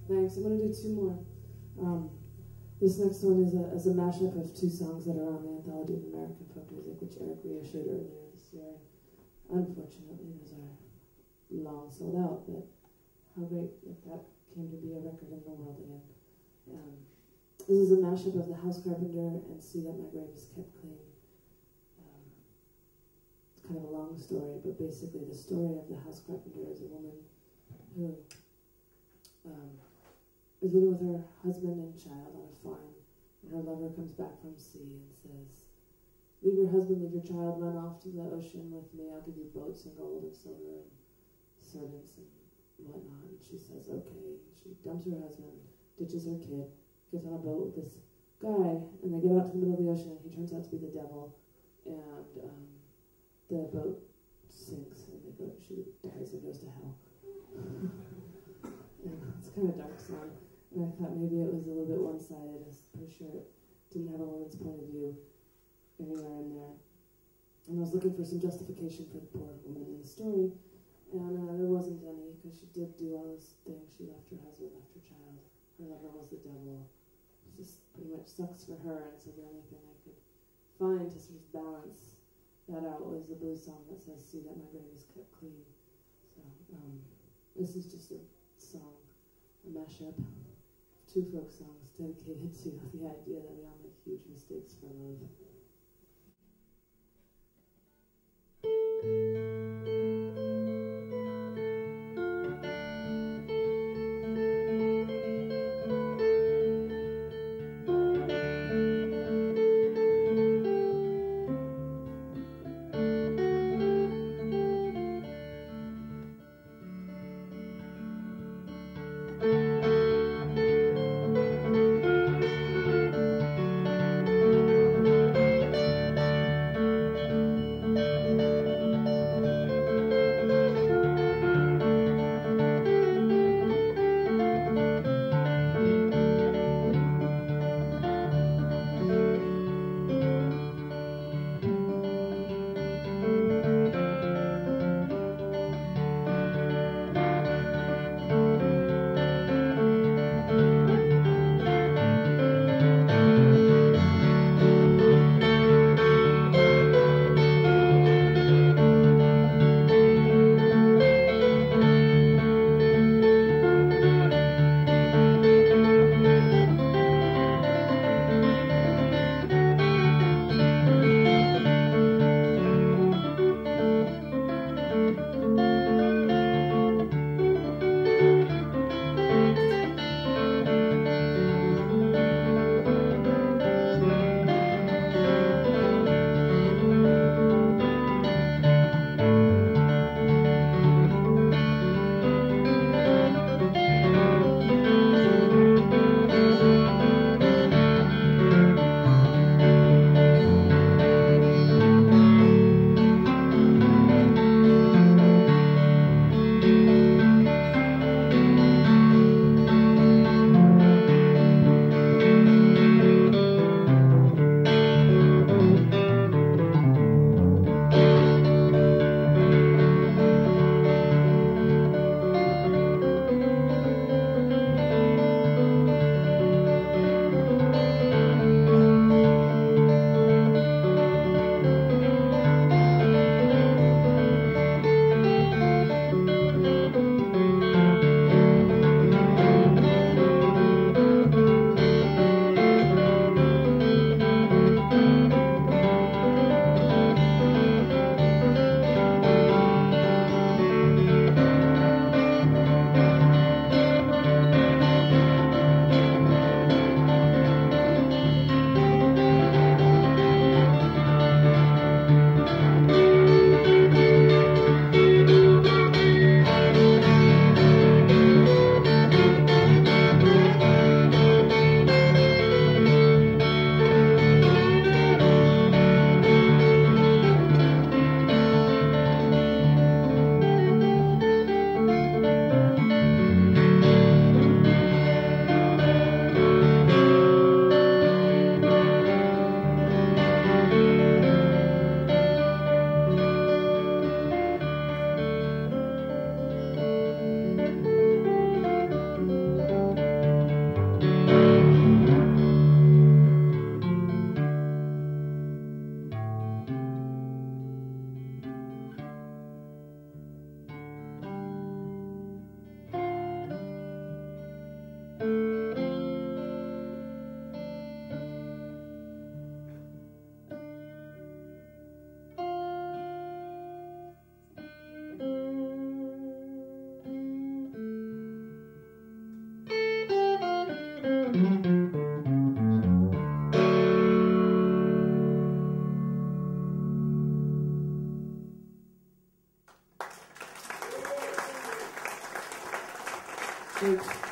Thanks. I'm going to do two more. This next one is a mashup of two songs that are on the Anthology of American Folk Music, which Eric reissued earlier this year. Unfortunately, those are long sold out, but how great if that came to be a record in the world again. This is a mashup of The House Carpenter and See That My Grave Is Kept Clean. It's kind of a long story, but basically the story of The House Carpenter is a woman who is living with her husband and child on a farm, and her lover comes back from sea and says, "Leave your husband, leave your child, run off to the ocean with me. I'll give you boats and gold and silver and servants and whatnot." And she says, okay. She dumps her husband, ditches her kid, gets on a boat with this guy, and they get out to the middle of the ocean, and he turns out to be the devil, and the boat sinks, and she dies and goes to hell. And it's kind of a dark song. And I thought maybe it was a little bit one-sided. I'm pretty sure it didn't have a woman's point of view anywhere in there. And I was looking for some justification for the poor woman in the story, and there wasn't any, because she did do all those things. She left her husband, left her child. Her lover was the devil. It just pretty much sucks for her, and so the only thing I could find to sort of balance that out was a blues song that says, "See That My Grave Is Kept Clean." So this is just a song, a mashup of two folk songs dedicated to the idea that we all make huge mistakes for love. Thanks.